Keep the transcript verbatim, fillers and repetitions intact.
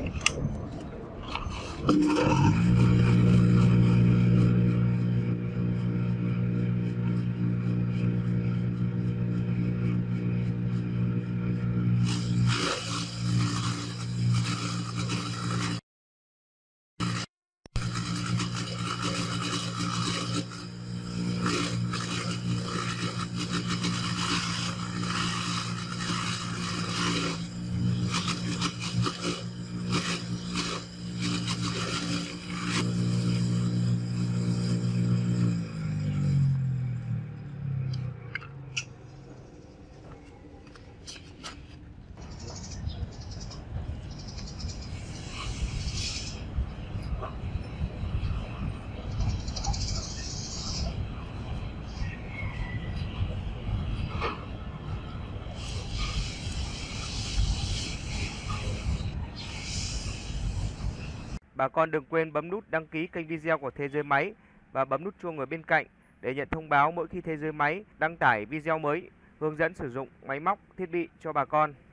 Bà con đừng quên bấm nút đăng ký kênh video của Thế Giới Máy và bấm nút chuông ở bên cạnh để nhận thông báo mỗi khi Thế Giới Máy đăng tải video mới hướng dẫn sử dụng máy móc, thiết bị cho bà con.